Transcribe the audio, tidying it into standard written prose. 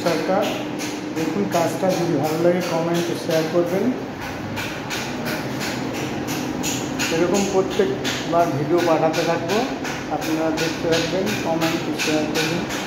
সরকার। দেখুন কাজটা, যদি ভালো লাগে কমেন্ট শেয়ার করবেন। এরকম প্রত্যেকবার ভিডিও পাঠাতে থাকবো, আপনারা দেখতে থাকবেন, কমেন্ট শেয়ার করবেন।